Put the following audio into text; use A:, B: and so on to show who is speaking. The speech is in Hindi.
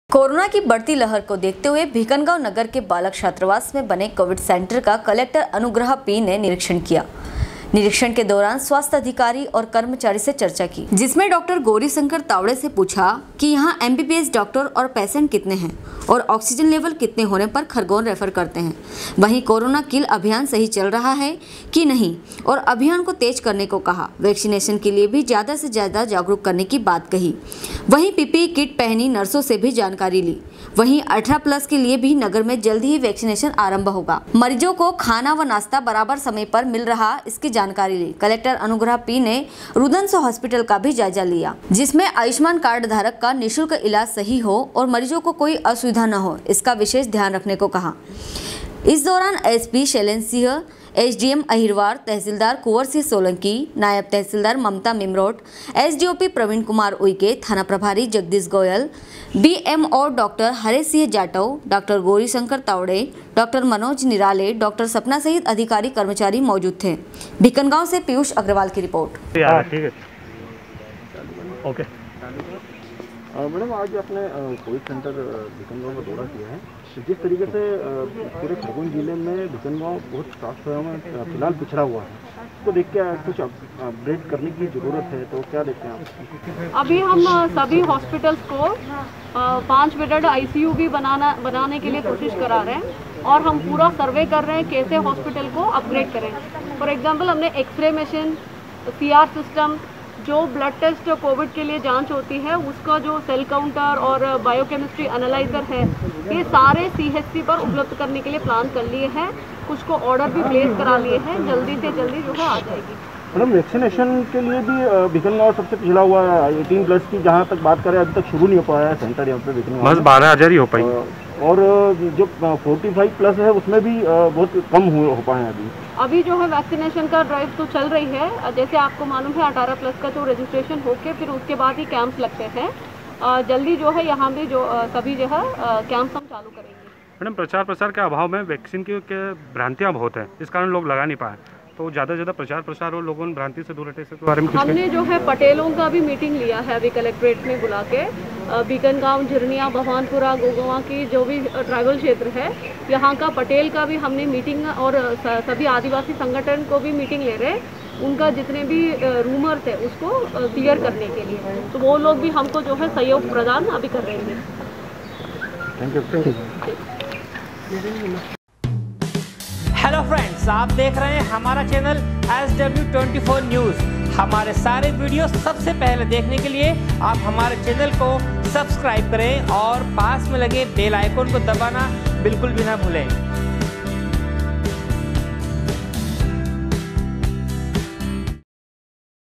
A: कोरोना की बढ़ती लहर को देखते हुए भिकनगांव नगर के बालक छात्रावास में बने कोविड सेंटर का कलेक्टर अनुग्रहा पी ने निरीक्षण किया। निरीक्षण के दौरान स्वास्थ्य अधिकारी और कर्मचारी से चर्चा की, जिसमें डॉक्टर गौरीशंकर तावड़े से पूछा कि यहां एमबीबीएस डॉक्टर और पेशेंट कितने हैं और ऑक्सीजन लेवल कितने होने पर खरगोन रेफर करते हैं। वहीं कोरोना किल अभियान सही चल रहा है कि नहीं और अभियान को तेज करने को कहा। वैक्सीनेशन के लिए भी ज़्यादा से ज़्यादा जागरूक करने की बात कही। वहीं पीपीई किट पहनी नर्सों से भी जानकारी ली। वहीं 18+ के लिए भी नगर में जल्द ही वैक्सीनेशन आरंभ होगा। मरीजों को खाना व नाश्ता बराबर समय पर मिल रहा, इसकी जानकारी ली। कलेक्टर अनुग्रहा पी ने रुदन हॉस्पिटल का भी जायजा लिया, जिसमें आयुष्मान कार्ड धारक का निःशुल्क इलाज सही हो और मरीजों को कोई असुविधा न हो, इसका विशेष ध्यान रखने को कहा। इस दौरान एसपी शैलेंद्र सिंह, एसडीएम अहिरवार, तहसीलदार कुंवर सिंह सोलंकी, नायब तहसीलदार ममता मिमरोट, एसडीओपी प्रवीण कुमार उइके, थाना प्रभारी Jagdish Goyal, BMO doctor Haresh Singh Jatav, doctor Gaurishankar Tawde, doctor Manoj Nirale, doctor Sapna सहित अधिकारी कर्मचारी मौजूद थे। भिकनगांव से पीयूष अग्रवाल की रिपोर्ट।
B: ठीक है, ओके।
C: मैडम, आज आपने कोविड सेंटर भिकनगांव का दौरा किया है। जिस तरीके से पूरे खरगोन जिले में भिकनगांव बहुत स्वास्थ्य सेवा में फिलहाल पिछड़ा हुआ है, तो देख के कुछ अपग्रेड करने की ज़रूरत है, तो क्या देखते हैं आप?
D: अभी हम सभी हॉस्पिटल्स को 5 बेडेड आईसीयू भी बनाने के लिए कोशिश करा रहे हैं और हम पूरा सर्वे कर रहे हैं कैसे हॉस्पिटल को अपग्रेड करें। फॉर एग्जांपल, हमने एक्सरे मशीन, सीआर सिस्टम, जो ब्लड टेस्ट कोविड के लिए जांच होती है उसका जो सेल काउंटर और बायोकेमिस्ट्री एनालाइजर है, ये सारे सीएचसी पर उपलब्ध करने के लिए प्लान कर लिए हैं। कुछ को ऑर्डर भी प्लेस करा लिए हैं, जल्दी से जल्दी जो है आ जाएगी।
C: मैडम, वैक्सीनेशन के लिए भी भिकनगांव सबसे पिछड़ा हुआ है। 18+ की जहाँ तक बात करें, अभी तक शुरू नहीं हो पाया है सेंटर यहाँ पे भिकनगांव।
B: बस 12,000 ही हो पाई
C: और जो 45+ है उसमें भी बहुत कम हो पाए हैं
D: अभी जो है वैक्सीनेशन का ड्राइव तो चल रही है। जैसे आपको मालूम है 18+ का जो रजिस्ट्रेशन होके फिर उसके बाद ही कैंप्स लगते हैं। जल्दी जो है यहाँ भी जो सभी जो है कैंप्स हम चालू करेंगे।
B: मैडम, प्रचार प्रसार के अभाव में वैक्सीन की भ्रांतियाँ बहुत हैं, इस कारण लोग लगा नहीं पाए, तो ज़्यादा से ज़्यादा प्रचार प्रसार और लोगों ने भ्रांति से दूर हटे इसके बारे में
D: हमने जो है पटेलों का भी मीटिंग लिया है अभी कलेक्ट्रेट में बुला के। भिकनगांव, झिरनिया, भगवानपुरा, गोगवा की जो भी ट्राइबल क्षेत्र है, यहाँ का पटेल का भी हमने मीटिंग और सभी आदिवासी संगठन को भी मीटिंग ले रहे हैं। उनका जितने भी रूमर थे उसको क्लियर करने के लिए, तो वो लोग भी हमको जो है सहयोग प्रदान अभी कर रहे हैं।
C: Thank you.
E: हेलो फ्रेंड्स, आप देख रहे हैं हमारा चैनल SW24 न्यूज़। हमारे सारे वीडियो सबसे पहले देखने के लिए आप हमारे चैनल को सब्सक्राइब करें और पास में लगे बेल आइकन को दबाना बिल्कुल भी ना भूलें।